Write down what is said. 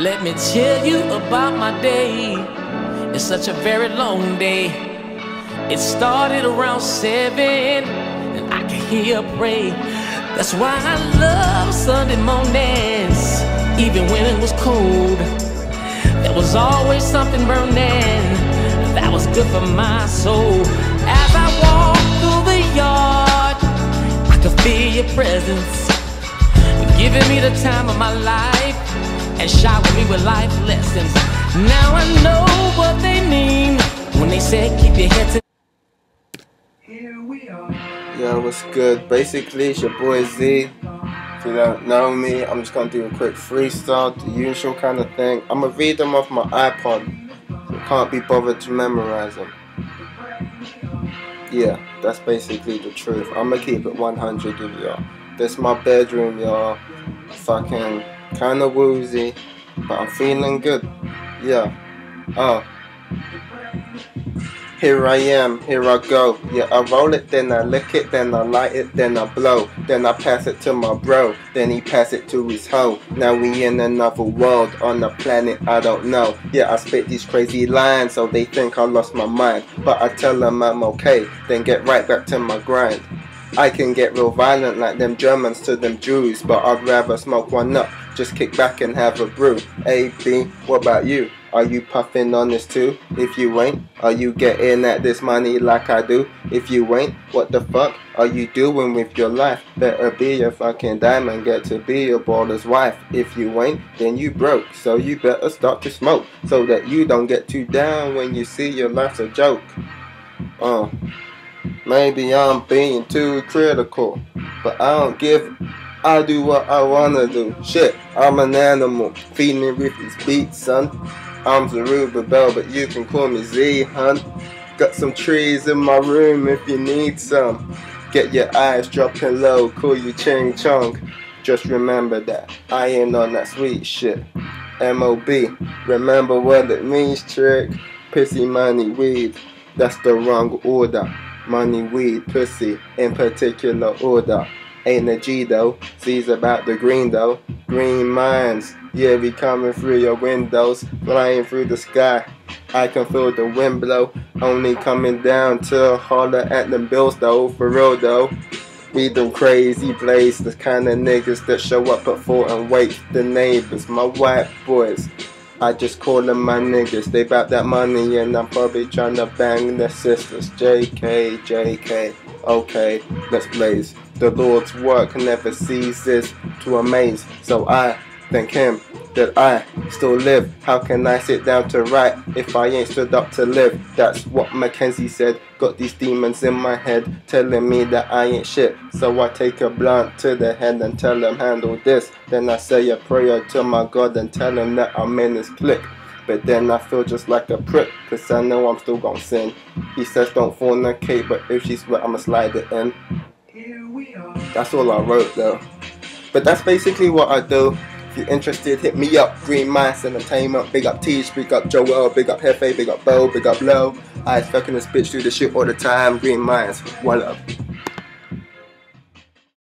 Let me tell you about my day. It's such a very long day. It started around 7, and I can hear her pray. That's why I love Sunday mornings. Even when it was cold, there was always something burning that was good for my soul. As I walk through the yard, I could feel your presence, giving me the time of my life and showering me with life lessons. Now I know what they mean when they say keep your head to. Here we are. Yo, what's good? Basically, it's your boy Z. If you don't know me, I'm just gonna do a quick freestyle, the usual kind of thing. I'm gonna read them off my iPod, so can't be bothered to memorize them. Yeah, that's basically the truth. I'm gonna keep it 100 with y'all. This my bedroom, y'all. Fucking kinda woozy, but I'm feeling good. Yeah. Here I am, here I go. Yeah, I roll it, then I lick it, then I light it, then I blow. Then I pass it to my bro, then he pass it to his hoe. Now we in another world, on a planet I don't know. Yeah, I spit these crazy lines, so they think I lost my mind. But I tell them I'm okay, then get right back to my grind. I can get real violent like them Germans to them Jews, but I'd rather smoke one up, just kick back and have a brew. A, B, what about you? Are you puffing on this too? If you ain't, are you getting at this money like I do? If you ain't, what the fuck are you doing with your life? Better be a fucking diamond, get to be a baller's wife. If you ain't, then you broke, so you better start to smoke, so that you don't get too down when you see your life's a joke. Maybe I'm being too critical, but I don't give. I do what I wanna do. Shit, I'm an animal, feeding with these beats, son. I'm Zerubbabel, but you can call me Z, hun. Got some trees in my room if you need some. Get your eyes dropping low, call you Ching Chong. Just remember that I ain't on that sweet shit. M.O.B. Remember what it means, trick. Pussy, money, weed. That's the wrong order. Money, weed, pussy, in particular order. Ain't a G though, Z's about the green though. Green minds, yeah, we coming through your windows, flying through the sky. I can feel the wind blow, only coming down to holler at them bills though, for real though. We them crazy blades, the kind of niggas that show up at 4 and wait. The neighbors, my white boys, I just call them my niggas. They bout that money and I'm probably trying to bang their sisters. JK, JK, okay, let's blaze. The Lord's work never ceases to amaze. So I thank him that I still live. How can I sit down to write if I ain't stood up to live? That's what Mackenzie said. Got these demons in my head telling me that I ain't shit. So I take a blunt to the head and tell him handle this. Then I say a prayer to my God and tell him that I'm in his clique. But then I feel just like a prick, cause I know I'm still gon' sin. He says don't fornicate, but if she's wet I'ma slide it in. Here we are. That's all I wrote though. But that's basically what I do. If you're interested, hit me up. Green Minds Entertainment. Big up Teach, big up Joel, big up Hefe, big up Bo, big up Low. I fucking this bitch do this shit all the time. Green Minds, one up.